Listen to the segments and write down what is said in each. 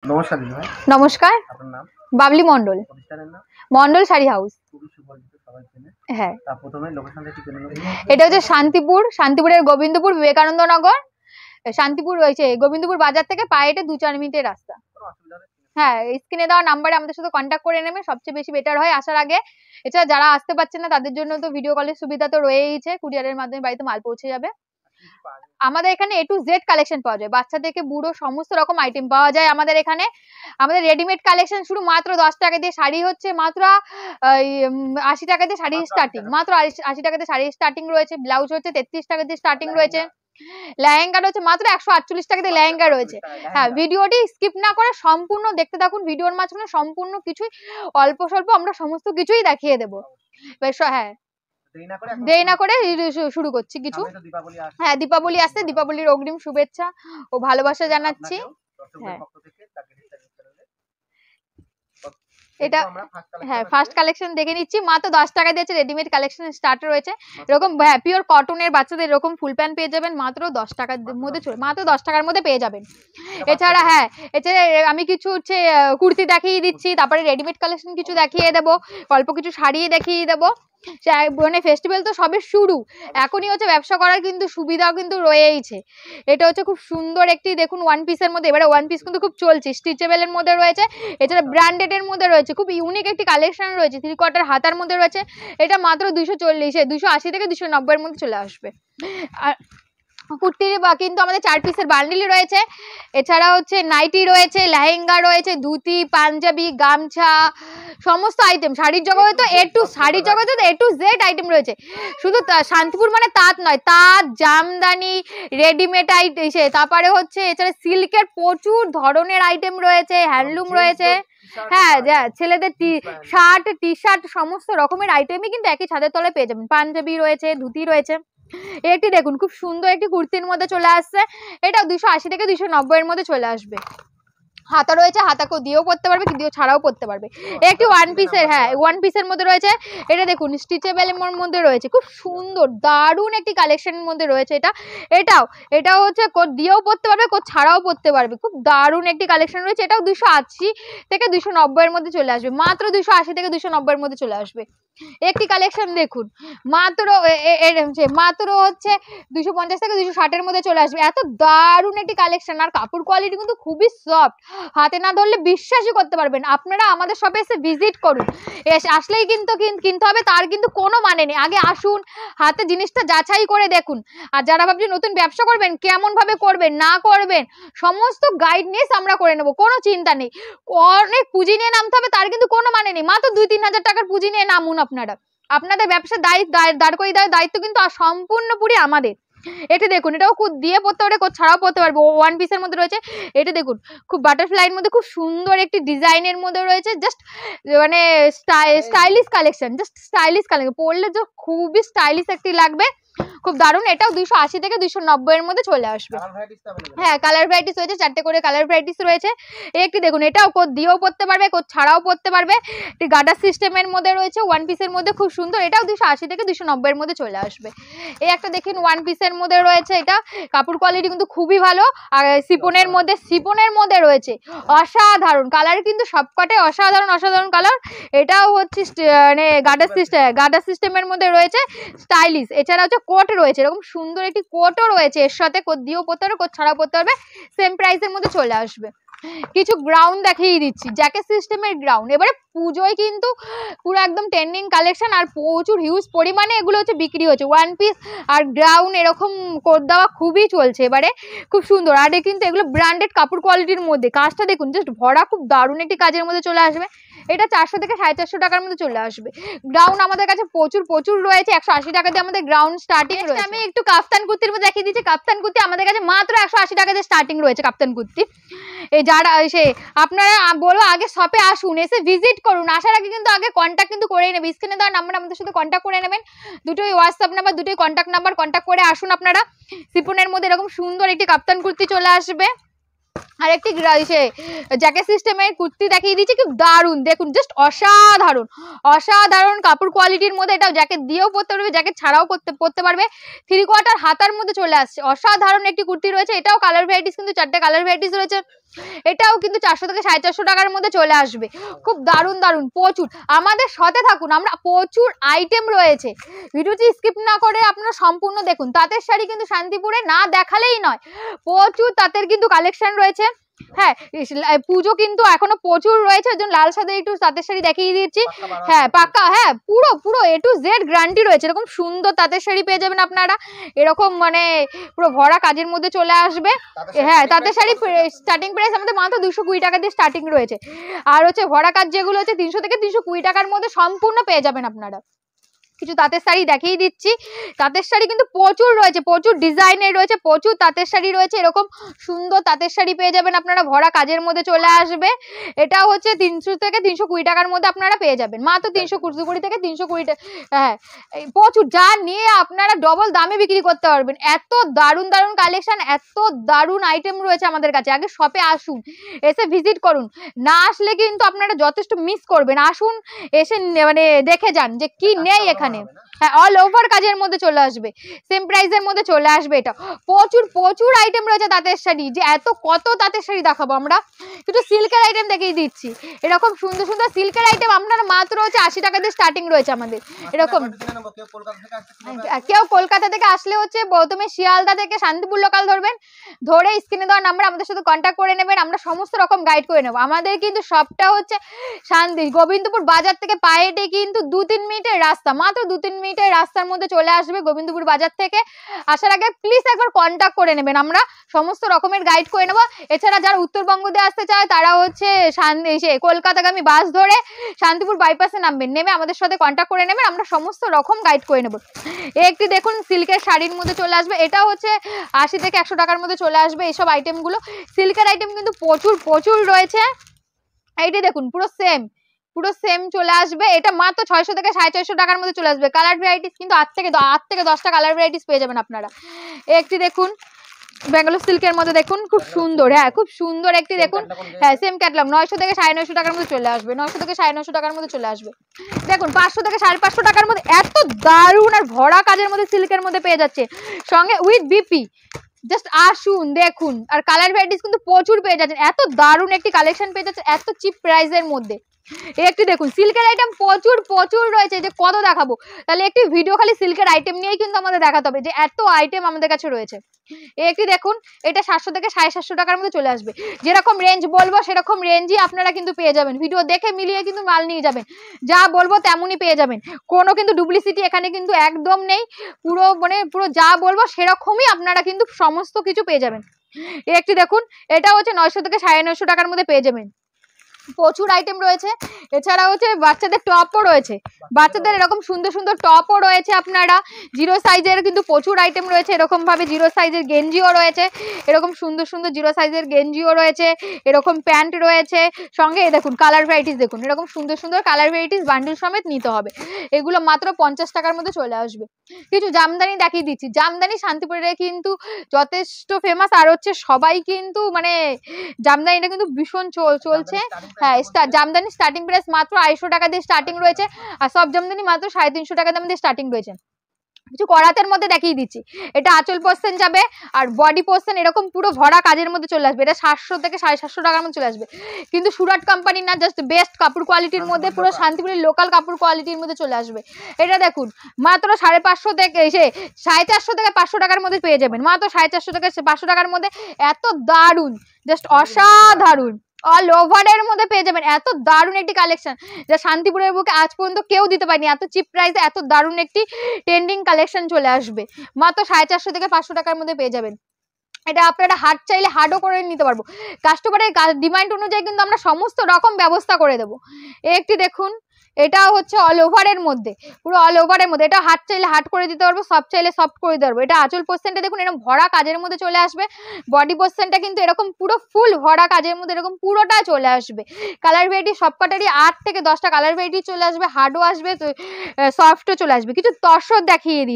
নমস্কার দিদিভাই। নমস্কার, আপনার নাম? বাবলি মন্ডল। প্রতিষ্ঠানের নাম? মন্ডল শাড়ি হাউস। খুবই সুপরিচিত, সবাই চেনে। হ্যাঁ, তা প্রথমে লোকেশনটা একটু জেনে নেব। এটা হচ্ছে শান্তিপুরের গোবিন্দপুর বিবেকানন্দ নগর। শান্তিপুর রয়েছে গোবিন্দপুর বাজার থেকে পায়ে হেঁটে 2-4 মিনিটের রাস্তা। কোনো অসুবিধা নেই। হ্যাঁ, স্ক্রিনে দেওয়া নাম্বারে আমাদের সাথে কন্ট্যাক্ট করে নেবেন, সবচেয়ে বেশি বেটার হয় আসার আগে। এছাড়া যারা আসতে পারছেন না তাদের জন্য তো ভিডিও কলের সুবিধা তো রয়েইছে, কুরিয়ারের মাধ্যমে বাড়িতে মাল পৌঁছে যাবে। আমাদের এখানে A to Z কালেকশন পাওয়া যায়, বাচ্চা থেকে বুড়ো সমস্ত রকম আইটেম পাওয়া যায় আমাদের এখানে। আমাদের রেডিমেড কালেকশন শুরু মাত্র 10 টাকা দিয়ে, শাড়ি হচ্ছে মাত্র 80 টাকা দিয়ে শাড়ি স্টার্টিং, মাত্র 80 টাকা দিয়ে শাড়ি স্টার্টিং রয়েছে। ব্লাউজ হচ্ছে 33 টাকা দিয়ে স্টার্টিং রয়েছে। লেহেঙ্গা রয়েছে মাত্র 148 টাকা দিয়ে লেহেঙ্গা রয়েছে। হ্যাঁ, ভিডিওটি স্কিপ না করে সম্পূর্ণ দেখতে থাকুন। ভিডিওর মাঝখানে সম্পূর্ণ কিছুই অল্প স্বল্প আমরা সমস্ত কিছুই দেখিয়ে দেবো। হ্যাঁ, দেরি না করে শুরু করছি কিছু। হ্যাঁ, দীপাবলি আসছে, দীপাবলির অগ্রিম শুভেচ্ছা ও ভালোবাসা জানাচ্ছি। হ্যাঁ, এটা হ্যাঁ ফার্স্ট কালেকশন দেখে নিচ্ছি। মাত্র 10 টাকা দিয়েছে, রেডিমেড কালেকশন স্টার্ট রয়েছে। এরকম পিওর কটনের বাচ্চাদের এরকম ফুল প্যান্ট পেয়ে যাবেন মাত্র 10 টাকার মধ্যে, মাত্র 10 টাকার মধ্যে পেয়ে যাবেন। এছাড়া হ্যাঁ, এছাড়া আমি কিছু হচ্ছে কুর্তি দেখিয়ে দিচ্ছি, তারপরে রেডিমেড কালেকশন কিছু দেখিয়ে দেবো, অল্প কিছু শাড়ি দেখিয়ে দেবো। মানে ফেস্টিভ্যাল তো সবে শুরু, এখনই হচ্ছে ব্যবসা করার কিন্তু সুবিধাও কিন্তু রয়েইছে। এটা হচ্ছে খুব সুন্দর একটি দেখুন ওয়ান পিসের মধ্যে, এবারে ওয়ান পিস কিন্তু খুব চলছে, স্ট্রেচেবল এর মধ্যে রয়েছে। এছাড়া ব্র্যান্ডেড এর মধ্যে রয়েছে, খুব ইউনিক একটি কালেকশন রয়েছে, 3/4 হাতার মধ্যে রয়েছে। এটা মাত্র 240, 280 থেকে 290 এর মধ্যে চলে আসবে। আর কুর্তির কিন্তু আমাদের 4 পিসের বান্ডিলই রয়েছে। এছাড়া হচ্ছে নাইটি রয়েছে, লেহেঙ্গা রয়েছে, ধুতি, পাঞ্জাবি, গামছা, সমস্ত আইটেম। শাড়ির জগতে তো A to Z আইটেম রয়েছে। শুধু শান্তিপুর মানে তাঁত নয়, তাঁত, জামদানি, রেডিমেড আইটেম, তারপরে হচ্ছে এছাড়া সিল্কের প্রচুর ধরনের আইটেম রয়েছে, হ্যান্ডলুম রয়েছে। হ্যাঁ, ছেলেদের শার্ট, টি শার্ট সমস্ত রকমের আইটেমই কিন্তু একই ছাদের তলায় পেয়ে যাবেন। পাঞ্জাবি রয়েছে, ধুতি রয়েছে। একটি দেখুন খুব সুন্দর একটি কুর্তির মধ্যে চলে আসছে, এটা 280 থেকে 290 এর মধ্যে চলে আসবে। হাতা রয়েছে, হাতাকে দিয়েও পরতে পারবে, দিয়ে ছাড়াও পরতে পারবে। একটি ওয়ান পিসের, হ্যাঁ ওয়ান পিসের মধ্যে রয়েছে। এটা দেখুন স্টিচেবল এর মধ্যে রয়েছে, খুব সুন্দর দারুণ একটি কালেকশনের মধ্যে রয়েছে। এটাও হচ্ছে কোট দিয়েও পরতে পারবে, কোট ছাড়াও পরতে পারবে, খুব দারুণ একটি কালেকশন রয়েছে। এটাও 280 থেকে 290 এর মধ্যে চলে আসবে, মাত্র 280 থেকে 290 এর মধ্যে চলে আসবে। একটি কালেকশন দেখুন মাত্র হচ্ছে 250 থেকে 260 এর মধ্যে চলে আসবে। এত দারুণ একটি কালেকশন, আর কাপড় কোয়ালিটি কিন্তু খুবই সফট, হাতে না ধরলে বিশ্বাসই করতে পারবেন। আপনারা আমাদের শপে এসে ভিজিট করুন, আসলেই কিন্তু কিনতে হবে তার কিন্তু কোনো মানে নেই। আগে আসুন, হাতে জিনিসটা যাচাই করে দেখুন। আর যারা ভাবছেন নতুন ব্যবসা করবেন, কেমন ভাবে করবেন না করবেন সমস্ত গাইডনেস আমরা করে নেব, কোনো চিন্তা নেই। অনেক পুঁজি নিয়ে নামতে হবে তার কিন্তু কোনো মানে নেই, মাত্র 2-3 হাজার টাকার পুঁজি নিয়ে নামুন। আপনাদের ব্যবসা দাঁড় করে দেওয়ার দায়িত্ব কিন্তু সম্পূর্ণপুরি আমাদের। এটা দেখুন, এটাও দিয়ে পড়তে পারবে, ছাড়াও পড়তে পারবে, ওয়ান পিসের মধ্যে রয়েছে। এটা দেখুন খুব বাটারফ্লাইয়ের মধ্যে খুব সুন্দর একটি ডিজাইনের মধ্যে রয়েছে, জাস্ট মানে স্টাইলিশ কালেকশন, পরলে যে খুবই স্টাইলিশ একটি লাগবে, খুব দারুণ। এটাও 280 থেকে 290 এর মধ্যে চলে আসবে। হ্যাঁ, কালার ভ্যারাইটিস রয়েছে, 4টে করে কালার ভ্যারাইটিস রয়েছে। একটি দেখুন, এটাও কোট দিয়েও পরতে পারবে, কোট ছাড়াও পরতে পারবে। একটি গার্ডার সিস্টেমের মধ্যে রয়েছে, ওয়ান পিসের মধ্যে খুব সুন্দর। এটাও 280 থেকে 290 এর মধ্যে চলে আসবে। এই একটা দেখুন ওয়ান পিসের মধ্যে রয়েছে, এটা কাপড় কোয়ালিটি কিন্তু খুবই ভালো। আর সিপনের মধ্যে রয়েছে, অসাধারণ কালার, কিন্তু সবকটাই অসাধারণ কালার। এটাও হচ্ছে মানে গার্ডার সিস্টেমের মধ্যে রয়েছে, স্টাইলিশ। এছাড়া হচ্ছে কোট রয়েছে, এরকম সুন্দর একটি কোটও রয়েছে, এর সাথে কোট দিয়েও পরতে পারবে, কোট ছাড়াও পরতে পারবে, সেম প্রাইসের মধ্যে চলে আসবে। কিছু গ্রাউন্ড দেখিয়ে দিচ্ছি, জ্যাকেট সিস্টেমের গ্রাউন্ড। এবারে পুজোয় কিন্তু পুরো একদম ট্রেন্ডিং কালেকশন, আর প্রচুর হিউজ পরিমাণে এগুলো হচ্ছে বিক্রি হচ্ছে। ওয়ান পিস আর গ্রাউন্ড এরকম কোট দেওয়া খুবই চলছে এবারে, খুব সুন্দর। আর কিন্তু এগুলো ব্র্যান্ডেড কাপড় কোয়ালিটির মধ্যে, কাজটা দেখুন জাস্ট ভরা, খুব দারুণ একটি কাজের মধ্যে চলে আসবে। এটা 400 থেকে 450 টাকার মধ্যে চলে আসবে। গ্রাউন্ড আমাদের কাছে প্রচুর রয়েছে, 180 টাকা দিয়ে আমাদের গ্রাউন্ড স্টার্টিং রয়েছে। আমি একটু কাফতান কুর্তির মধ্যে দেখিয়ে দিচ্ছি। কাফতান কুর্তি আমাদের কাছে মাত্র 180 টাকা দিয়ে স্টার্টিং রয়েছে কাফতান কুর্তি। এই যারা আপনারা বলবো আগে শপে আসুন, এসে ভিজিট করুন। আসার আগে কিন্তু আগে কন্ট্যাক্ট কিন্তু করে নেবেন, স্ক্রিনে দেওয়া নাম্বার আমাদের সাথে কন্ট্যাক্ট করে নেবেন। দুটোই হোয়াটসঅ্যাপ নাম্বার, দুটোই কন্ট্যাক্ট নাম্বার, কন্ট্যাক্ট করে আসুন আপনারা। সিপনের মধ্যে এরকম সুন্দর একটি কাপ্তান কুর্তি চলে আসবে। আর একটি জ্যাকেট সিস্টেমের কুর্তি দেখিয়ে দিচ্ছি, খুব দারুণ, দেখুন জাস্ট অসাধারণ অসাধারণ কাপড় কোয়ালিটির মধ্যে। এটা জ্যাকেট দিয়েও পরতে পারবে, জ্যাকেট ছাড়াও পরতে পারবে। 3/4 হাতার মধ্যে চলে আসছে, অসাধারণ একটি কুর্তি রয়েছে। এটাও কালার ভ্যারাইটিস কিন্তু 4টে কালার ভ্যারাইটিস রয়েছে। এটাও কিন্তু 400 থেকে 450 টাকার মধ্যে চলে আসবে। খুব দারুণ দারুণ প্রচুর, আমাদের সাথে থাকুন, আমরা প্রচুর আইটেম রয়েছে। ভিডিওটি স্কিপ না করে আপনারা সম্পূর্ণ দেখুন। তাঁতের শাড়ি কিন্তু শান্তিপুরে না দেখালেই নয়, প্রচুর তাঁতের কিন্তু কালেকশন রয়েছে। হ্যাঁ, পুজো কিন্তু এখনো প্রচুর রয়েছে, ওই জন্য লাল সাদা একটু তাঁতের শাড়ি দেখিয়ে দিচ্ছি। হ্যাঁ পাক্কা, হ্যাঁ পুরো পুরো A to Z গ্যারান্টি রয়েছে। এরকম সুন্দর তাঁতের শাড়ি পেয়ে যাবেন আপনারা, এরকম মানে পুরো ভরা কাজের মধ্যে চলে আসবে। হ্যাঁ, তাঁতের শাড়ি স্টার্টিং প্রাইস আমাদের মাত্র 220 টাকা দিয়ে স্টার্টিং রয়েছে। আর হচ্ছে ভরা কাজ যেগুলো হচ্ছে 300 থেকে 320 টাকার মধ্যে সম্পূর্ণ পেয়ে যাবেন আপনারা। কিছু তাঁতের শাড়ি দেখিয়ে দিচ্ছি। তাঁতের শাড়ি কিন্তু প্রচুর রয়েছে, প্রচুর ডিজাইনের রয়েছে, প্রচুর তাঁতের শাড়ি রয়েছে। এরকম সুন্দর তাঁতের শাড়ি পেয়ে যাবেন আপনারা, ভরা কাজের মধ্যে চলে আসবে। এটা হচ্ছে 300 থেকে 320 টাকার মধ্যে আপনারা পেয়ে যাবেন, মাত্র 320 থেকে 320 টাকা। হ্যাঁ, প্রচুর, যা নিয়ে আপনারা ডবল দামে বিক্রি করতে পারবেন। এত দারুণ দারুণ কালেকশন, এত দারুণ আইটেম রয়েছে আমাদের কাছে। আগে শপে আসুন, এসে ভিজিট করুন, না আসলে কিন্তু আপনারা যথেষ্ট মিস করবেন। আসুন, এসে মানে দেখে যান যে কি নেই এখানে। হ্যাঁ, অল ওভার কাজের মধ্যে চলে আসবে, সেম প্রাইসের মধ্যে চলে আসবে। এটা প্রচুর প্রচুর আইটেম রয়েছে তাঁতের শাড়ি, যে এত কত তাঁতের শাড়ি দেখাবো। আমরা কিন্তু সিল্কের আইটেম দেখিয়ে দিচ্ছি। এরকম সুন্দর সুন্দর সিল্কের আইটেম আপনারা মাত্র হচ্ছে 80 টাকা দিয়ে স্টার্টিং রয়েছে আমাদের। এরকম কেউ কলকাতা থেকে আসলে হচ্ছে প্রথমে শিয়ালদা থেকে শান্তিপুর লোকাল ধরবেন, ধরে স্ক্রিনে দেওয়া নাম্বার আমাদের সাথে কন্ট্যাক্ট করে নেবেন, আমরা সমস্ত রকম গাইড করে নেবো। আমাদের কিন্তু সবটা হচ্ছে গোবিন্দপুর বাজার থেকে পায়ে হেঁটে কিন্তু 2-3 মিনিটের রাস্তা, মাত্র 2-3 মিনিটের রাস্তার মধ্যে চলে আসবে গোবিন্দপুর বাজার থেকে। আসার আগে প্লিজ একবার কন্ট্যাক্ট করে নেবেন, আমরা সমস্ত রকমের গাইড করে নেবো। এছাড়া যারা উত্তরবঙ্গ দিয়ে আসতে চায় তারা হচ্ছে কলকাতাগামী বাস ধরে শান্তিপুর বাইপাসে নামবেন, নেমে আমাদের সাথে কন্ট্যাক্ট করে নেবেন, আমরা সমস্ত রকম গাইড করে নেবো। একটি দেখুন সিল্কের শাড়ির মধ্যে চলে আসবে, এটা হচ্ছে 80 থেকে 100 টাকার মধ্যে চলে আসবে। এইসব আইটেমগুলো সিল্কের আইটেম কিন্তু প্রচুর প্রচুর রয়েছে। এইটি দেখুন পুরো সেম চলে আসবে। এটা মাত্র 600 থেকে 450 টাকার মধ্যে চলে আসবে। কালার ভ্যারাইটিস কিন্তু 8 থেকে 10টা কালার ভ্যারাইটিস পেয়ে যাবেন আপনারা। একটি দেখুন ব্যাঙ্গালোর সিল্কের মধ্যে, দেখুন খুব সুন্দর, হ্যাঁ খুব সুন্দর একটি দেখুন। হ্যাঁ, সেম ক্যাটালগ 900 থেকে 950 টাকার মধ্যে চলে আসবে, 900 থেকে 950 টাকার মধ্যে চলে আসবে। দেখুন 500 থেকে 550 টাকার মধ্যে এত দারুণ আর ভরা কাজের মধ্যে সিল্কের মধ্যে পেয়ে যাচ্ছে, সঙ্গে উইথ বিপি। জাস্ট আসুন দেখুন, আর কালার ভ্যারাইটিস কিন্তু প্রচুর পেয়ে যাচ্ছেন। এত দারুণ একটি কালেকশন পেয়ে যাচ্ছে এত চিপ প্রাইসের মধ্যে। একটি দেখুন সিল্কের আইটেম প্রচুর প্রচুর রয়েছে, যে কত দেখাবো, তাহলে একটি ভিডিও খালি সিল্কের আইটেম নিয়েই কিন্তু আমাদের দেখাতে হবে, যে এত আইটেম আমাদের কাছে রয়েছে। একটি দেখুন, এটা 700 থেকে 750 টাকার মধ্যে চলে আসবে। যেরকম রেঞ্জ বলবো সেরকম রেঞ্জই আপনারা কিন্তু পেয়ে যাবেন, ভিডিও দেখে মিলিয়ে কিন্তু মাল নিয়ে যাবেন, যা বলবো তেমনই পেয়ে যাবেন। কোনো কিন্তু ডুপ্লিসিটি এখানে কিন্তু একদম নেই, পুরো যা বলবো সেরকমই আপনারা কিন্তু সমস্ত কিছু পেয়ে যাবেন। একটি দেখুন, এটা হচ্ছে 900 থেকে 950 টাকার মধ্যে পেয়ে যাবেন। প্রচুর আইটেম রয়েছে। এছাড়া হচ্ছে বাচ্চাদের টপও রয়েছে, বাচ্চাদের এরকম সুন্দর সুন্দর টপও রয়েছে আপনারা। 0 সাইজের কিন্তু প্রচুর আইটেম রয়েছে, এরকম ভাবে 0 সাইজের গেঞ্জিও রয়েছে, এরকম সুন্দর সুন্দর 0 সাইজের গেঞ্জিও রয়েছে, এরকম প্যান্ট রয়েছে। সঙ্গে দেখুন কালার ভ্যারাইটিস, দেখুন এরকম সুন্দর সুন্দর কালার ভ্যারাইটিস বান্ডিল সমেত নিতে হবে। এগুলো মাত্র 50 টাকার মধ্যে চলে আসবে। কিছু জামদানি দেখিয়ে দিচ্ছি, জামদানি শান্তিপুরে কিন্তু যথেষ্ট ফেমাস, আর হচ্ছে সবাই কিন্তু মানে জামদানিটা কিন্তু ভীষণ চলছে। হ্যাঁ, জামদানি স্টার্টিং প্রাইস মাত্র 250 টাকা দিয়ে স্টার্টিং রয়েছে, আর সব জামদানি মাত্র 350 টাকা দাম দিয়ে স্টার্টিং রয়েছে। কিছু করাতের মধ্যে দেখিয়ে দিচ্ছি, এটা আঁচল পোর্শন যাবে, আর বডি পোর্শন এরকম পুরো ভরা কাজের মধ্যে চলে আসবে। এটা 700 থেকে 750 টাকার মধ্যে চলে আসবে, কিন্তু সুরাট কোম্পানি না, জাস্ট বেস্ট কাপড় কোয়ালিটির মধ্যে, পুরো শান্তিপুরের লোকাল কাপড় কোয়ালিটির মধ্যে চলে আসবে। এটা দেখুন মাত্র 550 থেকে 450 থেকে 500 টাকার মধ্যে পেয়ে যাবেন, মাত্র 450 থেকে 500 টাকার মধ্যে। এত দারুণ, জাস্ট অসাধারণ, অল ওভারের মধ্যে পেয়ে যাবেন। এত দারুণ একটি কালেকশন, যা শান্তিপুরের বুকে আজ পর্যন্ত কেউ দিতে পারেনি। এত চিপ প্রাইসে এত দারুণ একটি ট্রেন্ডিং কালেকশন চলে আসবে, মাত্র 450 থেকে 500 টাকার মধ্যে পেয়ে যাবেন। এটা আপনারা হাট চাইলে হাটও করে নিতে পারবো, কাস্টমারের ডিমান্ড অনুযায়ী কিন্তু আমরা সমস্ত রকম ব্যবস্থা করে দেবো। একটি দেখুন, এটা হচ্ছে অল ওভারের মধ্যে, পুরো অল ওভারের মধ্যে। এটা হাট চাইলে হাট করে দিতে পারবো, সফট চাইলে সফট করে দিতে পারবো। এটা আঁচল পোর্শনটা দেখুন এরকম ভরা কাজের মধ্যে চলে আসবে, বডি পোর্শনটা কিন্তু এরকম পুরো ফুল ভরা কাজের মধ্যে এরকম পুরোটা চলে আসবে। কালার ভ্যারাইটি সব কাটারই 8 থেকে 10টা কালার ভ্যারাইটি চলে আসবে, হার্ডও আসবে, সফটও চলে আসবে। কিছু তসর দেখিয়ে দিচ্ছি,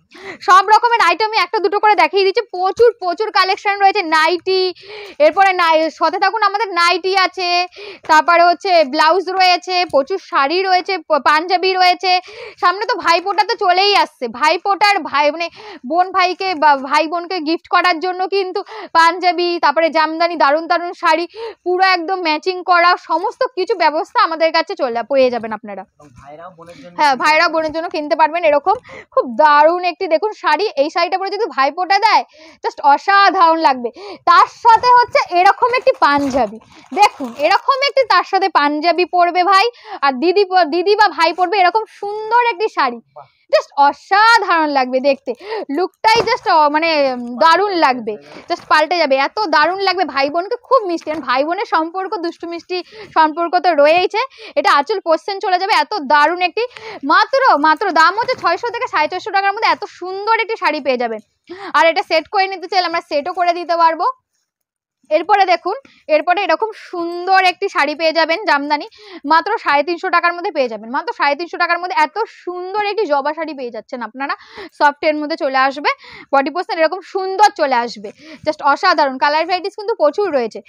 সব রকমের আইটেমই একটা দুটো করে দেখিয়ে দিচ্ছি, প্রচুর প্রচুর কালেকশন রয়েছে। নাইটি, এরপরে সাথে থাকুন, আমাদের নাইটি আছে, তারপরে হচ্ছে ব্লাউজ রয়েছে, প্রচুর শাড়ি রয়েছে, পাঞ্জাবি রয়েছে। সামনে তো ভাইফোঁটা তো চলেই আসছে, ভাইফোঁটার মানে বোন ভাইকে বা ভাই বোনকে গিফট করার জন্য কিন্তু পাঞ্জাবি, তারপরে জামদানি, দারুণ দারুণ শাড়ি, পুরো একদম ম্যাচিং করা সমস্ত কিছু ব্যবস্থা আমাদের কাছে পেয়ে যাবেন আপনারা। হ্যাঁ, ভাইরা বোনের জন্য কিনতে পারবেন। এরকম খুব দারুণ একটি দেখুন শাড়ি, এই শাড়িটা পরে যদি ভাইফোঁটা দেয় জাস্ট অসাধারণ লাগবে। তার সাথে হচ্ছে এরকম একটি পাঞ্জাবি, দেখুন এরকম একটি তার সাথে পাঞ্জাবি পরবে ভাই, আর দিদি বা ভাই পরবে এরকম সুন্দর একটি শাড়ি, জাস্ট অসাধারণ লাগবে দেখতে, লুকটাই জাস্ট মানে দারুণ লাগবে, জাস্ট পাল্টে যাবে, এত দারুণ লাগবে। ভাই বোনকে খুব মিষ্টি, ভাই বোনের সম্পর্ক দুষ্টু মিষ্টি সম্পর্ক তো রয়েইছে। এটা আঁচল পোর্শন চলে যাবে, এত দারুণ একটি, মাত্র দাম হচ্ছে 600 থেকে 450 টাকার মধ্যে এত সুন্দর একটি শাড়ি পেয়ে যাবেন। আর এটা সেট করে নিতে চাইলে আমরা সেটও করে দিতে পারবো। এরপরে দেখুন, এরপরে এরকম সুন্দর একটি শাড়ি পেয়ে যাবেন জামদানি, মাত্র 350 টাকার মধ্যে পেয়ে যাবেন। মাত্র 350 টাকার মধ্যে এত সুন্দর একটি জবা শাড়ি পেয়ে যাচ্ছেন আপনারা, সফটের মধ্যে চলে আসবে, বডি পোর্শন এরকম সুন্দর চলে আসবে, জাস্ট অসাধারণ। কালার ভ্যারাইটিস কিন্তু প্রচুর রয়েছে।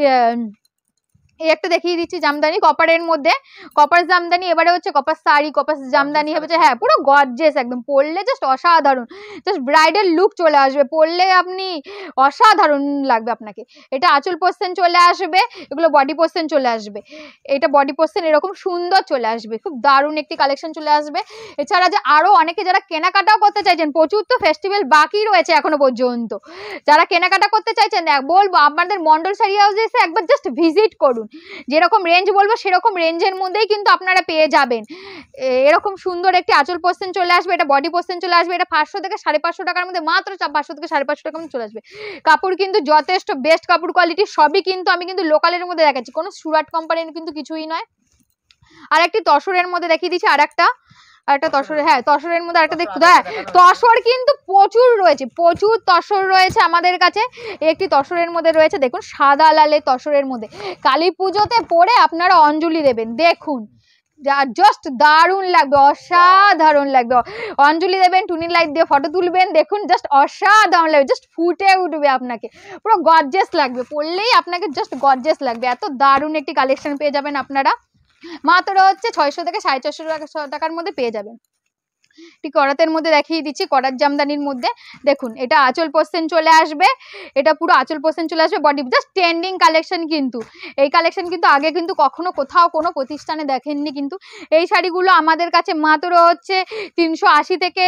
এই একটা দেখিয়ে দিচ্ছি জামদানি কপারের মধ্যে, কপার জামদানি, এবারে হচ্ছে কপার শাড়ি, কপার জামদানি হচ্ছে, হ্যাঁ পুরো গর্জিয়াস একদম, পরলে জাস্ট অসাধারণ, জাস্ট ব্রাইডাল লুক চলে আসবে, পরলে আপনি অসাধারণ লাগবে আপনাকে। এটা আঁচল পোর্শন চলে আসবে, এগুলো বডি পোর্শন চলে আসবে, এটা বডি পোর্শন এরকম সুন্দর চলে আসবে, খুব দারুণ একটি কালেকশন চলে আসবে। এছাড়া যে আরো অনেকে যারা কেনাকাটাও করতে চাইছেন, প্রচুর তো ফেস্টিভ্যাল বাকি রয়েছে এখনো পর্যন্ত, যারা কেনাকাটা করতে চাইছেন বলবো আপনাদের মন্ডল শাড়ি হাউসে এসে একবার জাস্ট ভিজিট করুন, যেরকম রেঞ্জ বলবো সেরকম রেঞ্জের মধ্যেই কিন্তু আপনারা পেয়ে যাবেন। এরকম সুন্দর একটি আঁচল পোর্শন চলে আসবে, এটা বডি পোর্শন চলে আসবে, এটা 500 থেকে 550 টাকার মধ্যে, মাত্র 500 থেকে 550 টাকার মধ্যে চলে আসবে। কাপড় কিন্তু যথেষ্ট বেস্ট কাপড় কোয়ালিটি, সবই কিন্তু আমি কিন্তু লোকালের মধ্যে দেখাচ্ছি, কোনো সুরাট কোম্পানির কিন্তু কিছুই নয়। আর একটি তসরের মধ্যে দেখিয়ে দিচ্ছি, আরেকটা তসরের, হ্যাঁ তসরের মধ্যে আরেকটা দেখতে, হ্যাঁ তসর কিন্তু প্রচুর রয়েছে, প্রচুর তসর রয়েছে আমাদের কাছে। একটি তসরের মধ্যে রয়েছে দেখুন, সাদা লালে তসরের মধ্যে, কালী পুজোতে পরে আপনারা অঞ্জলি দেবেন, দেখুন জাস্ট দারুণ লাগবে, অসাধারণ লাগবে, অঞ্জলি দেবেন, টুনি লাইট দিয়ে ফটো তুলবেন, দেখুন জাস্ট অসাধারণ লাগবে, জাস্ট ফুটে উঠবে আপনাকে, পুরো গর্জিয়াস লাগবে, পরলেই আপনাকে জাস্ট গর্জিয়াস লাগবে। এত দারুণ একটি কালেকশন পেয়ে যাবেন আপনারা, মাত্র হচ্ছে 600 থেকে 450 টাকার মধ্যে পেয়ে যাবেন। ঠিক করাতের মধ্যে দেখিয়ে দিচ্ছি, করাত জামদানির মধ্যে দেখুন, এটা আঁচল পোর্শন চলে আসবে, এটা পুরো আঁচল পোর্শন চলে আসবে, বডি জাস্ট ট্রেন্ডিং কালেকশন কিন্তু, এই কালেকশন কিন্তু আগে কিন্তু কখনো কোথাও কোনো প্রতিষ্ঠানে দেখেননি কিন্তু। এই শাড়িগুলো আমাদের কাছে মাত্র হচ্ছে 380 থেকে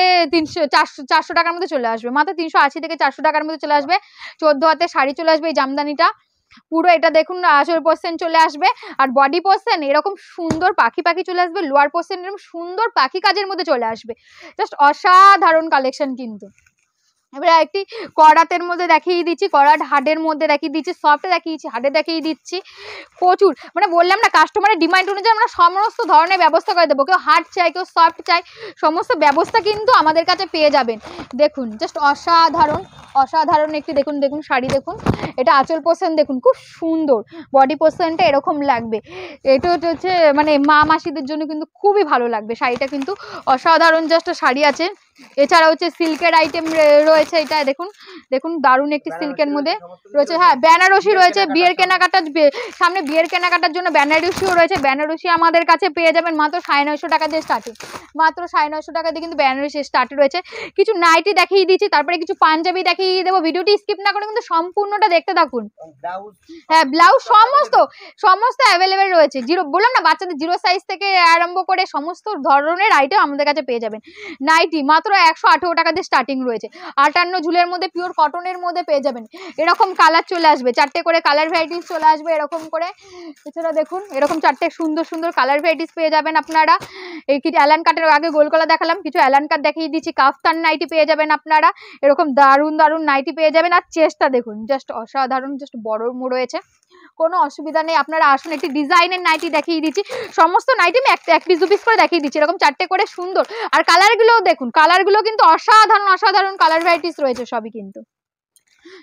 400 টাকার মধ্যে চলে আসবে, মাত্র 380 থেকে 400 টাকার মধ্যে চলে আসবে। 14 হাতের শাড়ি চলে আসবে এই জামদানিটা পুরো, এটা দেখুন আঁচল পোর্শন চলে আসবে, আর বডি পোর্শন এরকম সুন্দর পাখি পাখি চলে আসবে, লোয়ার পোর্শন এরকম সুন্দর পাখি কাজের মধ্যে চলে আসবে, জাস্ট অসাধারণ কালেকশন কিন্তু। এবারে একটি করাতের মধ্যে দেখিয়ে দিচ্ছি, করাট হার্ডের মধ্যে দেখিয়ে দিচ্ছি, সফটে দেখিয়েছি, হার্ডে দেখিয়ে দিচ্ছি, প্রচুর মানে বললাম না কাস্টমারের ডিমান্ড অনুযায়ী আমরা সমস্ত ধরনের ব্যবস্থা করে দেবো, কেউ হার্ড চাই কেউ সফট চাই, সমস্ত ব্যবস্থা কিন্তু আমাদের কাছে পেয়ে যাবেন। দেখুন জাস্ট অসাধারণ, অসাধারণ একটি দেখুন, দেখুন শাড়ি দেখুন, এটা আঁচল পোর্শন দেখুন খুব সুন্দর, বডি পোর্শনটা এরকম লাগবে, এটা হচ্ছে মানে মা মাসিদের জন্য কিন্তু খুবই ভালো লাগবে শাড়িটা, কিন্তু অসাধারণ জাস্ট শাড়ি আছে। এছাড়া হচ্ছে সিল্কের আইটেম রয়েছে, এটা দেখুন, দেখুন দারুণ একটি সিল্কের মধ্যে রয়েছে, হ্যাঁ বেনারসি রয়েছে, বিয়ের কেনাকাটা সামনে বিয়ের কেনাকাটার জন্য বেনারসিও রয়েছে, বেনারসি আমাদের কাছে পেয়ে যাবেন মাত্র 950 টাকা দিয়ে স্টার্টিং, মাত্র 950 টাকা দিয়ে কিন্তু বেনারসি স্টার্ট রয়েছে। কিছু নাইটি দেখিয়ে দিচ্ছি, তারপরে কিছু পাঞ্জাবি দেখিয়ে দেবো, ভিডিওটি স্কিপ না করে কিন্তু সম্পূর্ণটা দেখতে থাকুন। হ্যাঁ ব্লাউজ সমস্ত অ্যাভেলেবেল রয়েছে, বললাম না বাচ্চাদের 0 সাইজ থেকে আরম্ভ করে সমস্ত ধরনের আইটেম আমাদের কাছে পেয়ে যাবেন। নাইটি মাত্র 118 টাকা দিয়ে স্টার্টিং রয়েছে, 58 ঝুলের মধ্যে পিওর কটনের মধ্যে পেয়ে যাবেন, এরকম কালার চলে আসবে, 4টে করে কালার ভ্যারাইটিস চলে আসবে এরকম করে। এছাড়া দেখুন এরকম 4টে সুন্দর সুন্দর কালার ভ্যারাইটিস পেয়ে যাবেন আপনারা। এই কিছু অ্যালান কাটের আগে গোল গলা দেখালাম, কিছু অ্যালান কাট দেখিয়ে দিচ্ছি, কাফতান নাইটি পেয়ে যাবেন আপনারা, এরকম দারুণ দারুণ নাইটি পেয়ে যাবেন। আর চেষ্টা দেখুন জাস্ট অসাধারণ, জাস্ট বড় রয়েছে, কোনো অসুবিধা নেই, আপনারা আসুন। একটি ডিজাইনের নাইটি দেখিয়ে দিচ্ছি, সমস্ত নাইটি আমি এক পিস দু পিস করে দেখিয়ে দিচ্ছি, এরকম 4টে করে সুন্দর। আর কালারগুলোও দেখুন, কালারগুলো কিন্তু অসাধারণ অসাধারণ কালার ভ্যারাইটিস রয়েছে, সবই কিন্তু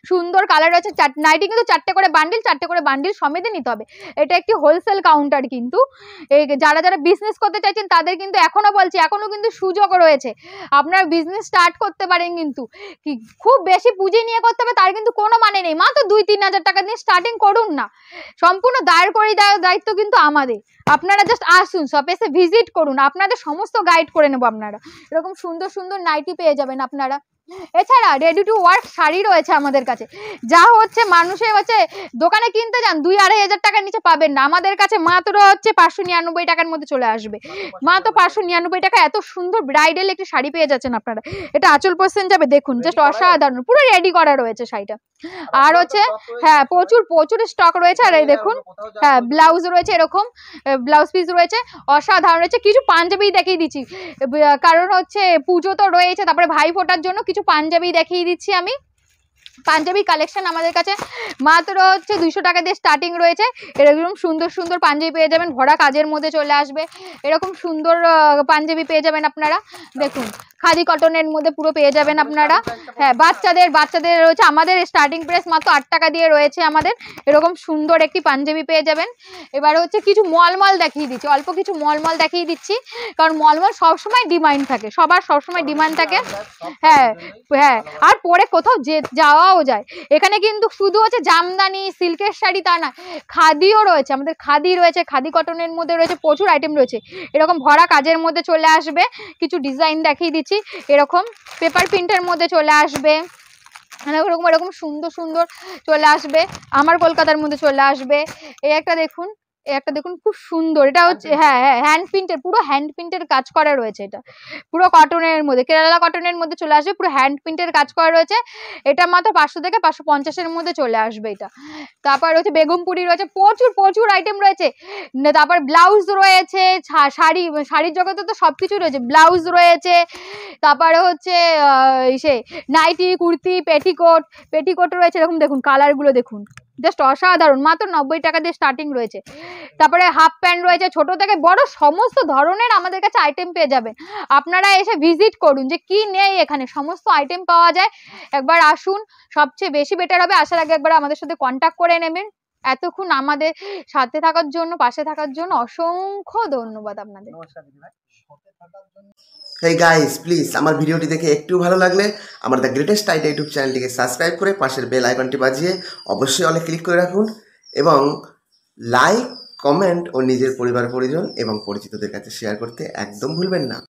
সুন্দর কালার রয়েছে। নাইটি কিন্তু 4টে করে বান্ডিল সমেতে নিতে হবে। এটা একটি হোলসেল কাউন্টার কিন্তু এই যারা যারা বিজনেস করতে চাইছেন তাদের কিন্তু এখনো বলছি, এখনো কিন্তু সুযোগ রয়েছে, আপনারা বিজনেস স্টার্ট করতে পারেন। কিন্তু কি খুব বেশি পুঁজি নিয়ে করতে হবে তার কিন্তু কোনো মানে নেই, মাত্র 2-3 হাজার টাকা দিয়ে স্টার্টিং করুন না, সম্পূর্ণ দায়িত্ব কিন্তু আমাদের। আপনারা জাস্ট আসুন, শপে এসে ভিজিট করুন, আপনাদের সমস্ত গাইড করে নেবো। আপনারা এরকম সুন্দর সুন্দর নাইটি পেয়ে যাবেন আপনারা। এছাড়া রেডি টু ওয়ার্ক শাড়ি রয়েছে আমাদের কাছে, যা হচ্ছে মানুষে হচ্ছে দোকানে কিনতে যান 2-2.5 হাজার টাকার নিচে পাবেন না, আমাদের কাছে মাত্র হচ্ছে 599 টাকার মধ্যে চলে আসবে। মাত্র 599 টাকা এত সুন্দর ব্রাইডাল একটি শাড়ি পেয়ে যাচ্ছেন আপনারা। এটা আঁচল পোর্শন যাবে, দেখুন জাস্ট অসাধারণ, পুরো রেডি করা রয়েছে শাড়িটা। আর হচ্ছে হ্যাঁ প্রচুর স্টক রয়েছে। আর এই দেখুন হ্যাঁ ব্লাউজ রয়েছে, এরকম ব্লাউজ পিস রয়েছে, অসাধারণ রয়েছে। কিছু পাঞ্জাবি দেখিয়ে দিচ্ছি, কারণ হচ্ছে পুজো তো রয়েছে, তারপরে ভাই ফোটার জন্য কিছু পাঞ্জাবি দেখিয়ে দিচ্ছি আমি। পাঞ্জাবি কালেকশন আমাদের কাছে মাত্র হচ্ছে 200 টাকা দিয়ে স্টার্টিং রয়েছে। এরকম সুন্দর সুন্দর পাঞ্জাবি পেয়ে যাবেন, ভরা কাজের মধ্যে চলে আসবে, এরকম সুন্দর পাঞ্জাবি পেয়ে যাবেন আপনারা। দেখুন খাদি কটনের মধ্যে পুরো পেয়ে যাবেন আপনারা। হ্যাঁ বাচ্চাদের রয়েছে, আমাদের স্টার্টিং প্রাইস মাত্র 8 টাকা দিয়ে রয়েছে আমাদের। এরকম সুন্দর একটি পাঞ্জাবি পেয়ে যাবেন। এবার হচ্ছে কিছু মলমল দেখিয়ে দিচ্ছি, অল্প কিছু মলমল দেখিয়ে দিচ্ছি, কারণ মলমল সবসময় ডিমান্ড থাকে, সবার সবসময় ডিমান্ড থাকে। হ্যাঁ আর পরে কোথাও যাওয়াও যায়। এখানে কিন্তু শুধু হচ্ছে জামদানি সিল্কের শাড়ি তা না, খাদিও রয়েছে, আমাদের খাদি রয়েছে, খাদি কটনের মধ্যে রয়েছে, প্রচুর আইটেম রয়েছে। এরকম ভরা কাজের মধ্যে চলে আসবে, কিছু ডিজাইন দেখিয়ে দিচ্ছি, এরকম পেপার প্রিন্টের মধ্যে চলে আসবে, এরকম সুন্দর সুন্দর চলে আসবে, আমার কলকাতার মধ্যে চলে আসবে। এই একটা দেখুন খুব সুন্দর, এটা হচ্ছে হ্যাঁ হ্যান্ড প্রিন্টের, পুরো হ্যান্ড প্রিন্টের কাজ করা রয়েছে। এটা পুরো কটনের মধ্যে, কেরালা কটনের মধ্যে চলে আসবে, পুরো হ্যান্ড প্রিন্টের কাজ করা রয়েছে। এটা মাত্র 500 থেকে 550-এর মধ্যে চলে আসবে এটা। তারপর রয়েছে বেগমপুরি রয়েছে, প্রচুর আইটেম রয়েছে। তারপর ব্লাউজ রয়েছে, শাড়ির জগতে তো সবকিছু রয়েছে, ব্লাউজ রয়েছে, তারপরে হচ্ছে সে নাইটি, কুর্তি, পেটিকোট রয়েছে। এরকম দেখুন কালারগুলো দেখুন, জাস্ট অসাধারণ, মাত্র 90 টাকা দিয়ে স্টার্টিং রয়েছে। তারপরে হাফ প্যান্ট রয়েছে, ছোট থেকে বড় সমস্ত ধরনের আমাদের কাছে আইটেম পেয়ে যাবেন। আপনারা এসে ভিজিট করুন, যে কি নেই এখানে সমস্ত আইটেম পাওয়া যায়। একবার আসুন, সবচেয়ে বেশি বেটার হবে আসার আগে একবার আমাদের সাথে কন্ট্যাক্ট করে নেবেন। এতক্ষণ আমাদের সাথে থাকার জন্য, পাশে থাকার জন্য অসংখ্য ধন্যবাদ আপনাদের। হেই গাইস, প্লিজ আমার ভিডিওটি দেখে একটু ভালো লাগলে আমার দ্য গ্রেটেস্ট আইডিয়া ইউটিউব চ্যানেলটিকে সাবস্ক্রাইব করে পাশের বেল আইকনটি বাজিয়ে অবশ্যই অলে ক্লিক করে রাখুন, এবং লাইক, কমেন্ট ও নিজের পরিবার পরিজন এবং পরিচিতদের কাছে শেয়ার করতে একদম ভুলবেন না।